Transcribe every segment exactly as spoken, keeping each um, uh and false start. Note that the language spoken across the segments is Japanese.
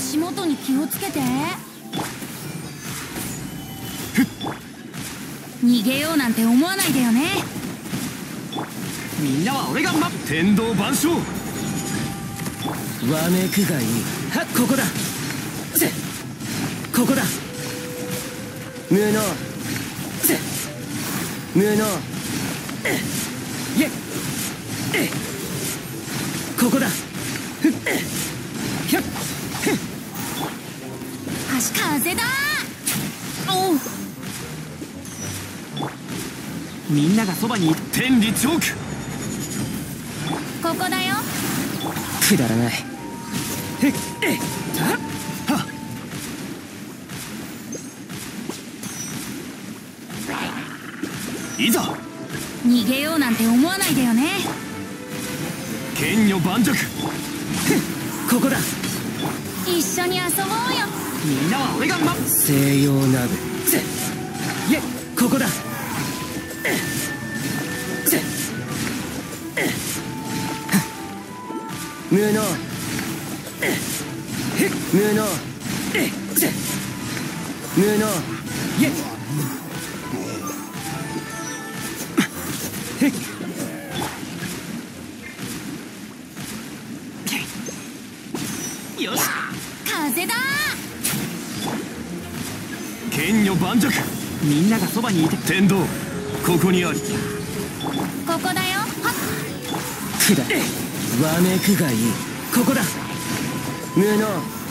足元に気をつけて。逃げようなんて思わないでよね。 みんなは俺がま天道万象。 わめくがいい。はっ、ここだ。せここだ。無能せ無能いええここだ。ふっひゃっふっ足風だ。おう。 みんながそばにい天理チョーク。 ここだよ。 くだらない。へっえっはっいざ逃げようなんて思わないでよね。 剣女盤石。 ここだ。 一緒に遊ぼうよ。 みんなは俺がま西洋ナブせいえここだ。せ無能無能せ無能いえよし風だ。 剣女盤石。みんながそばにいて天道ここにあり。 ここだよ。はっ。 くだわめくがいい。ここだ。無能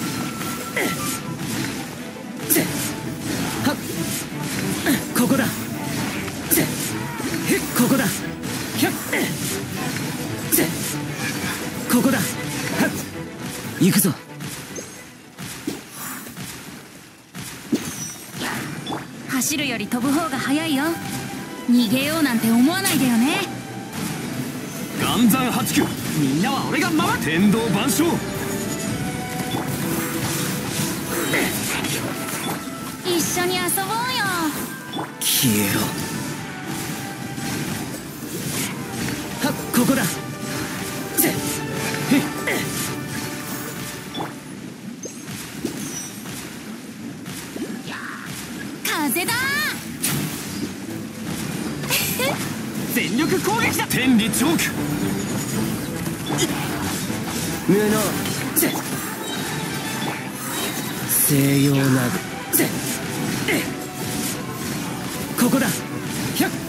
せはっここだ。せここだ。ひゃっせここだ。はっ行くぞ。 走るより飛ぶ方が早いよ。逃げようなんて思わないでよね。 岩山八九。みんなは俺が守る天道万象。 一緒に遊ぼうよ。 消えろ。はっここだ。せへっ風だ。 全力攻撃だ。天理チョーク。 無能せ西洋ナブせえここだ。ひゃっ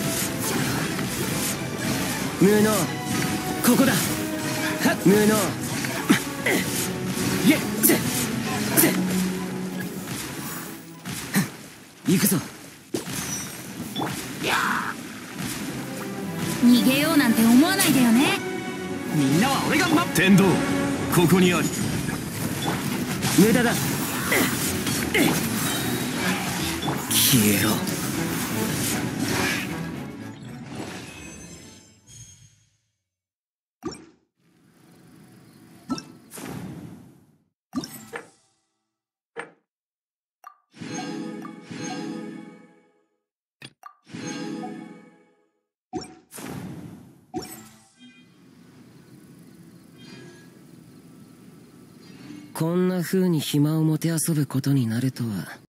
無能ここだ。はっ無能いえせせ行くぞ。 逃げようなんて思わないでよね。 みんなは俺がま天道ここにあり。 無駄だ。消えろ。こんな風に暇をもてあそぶことになるとは。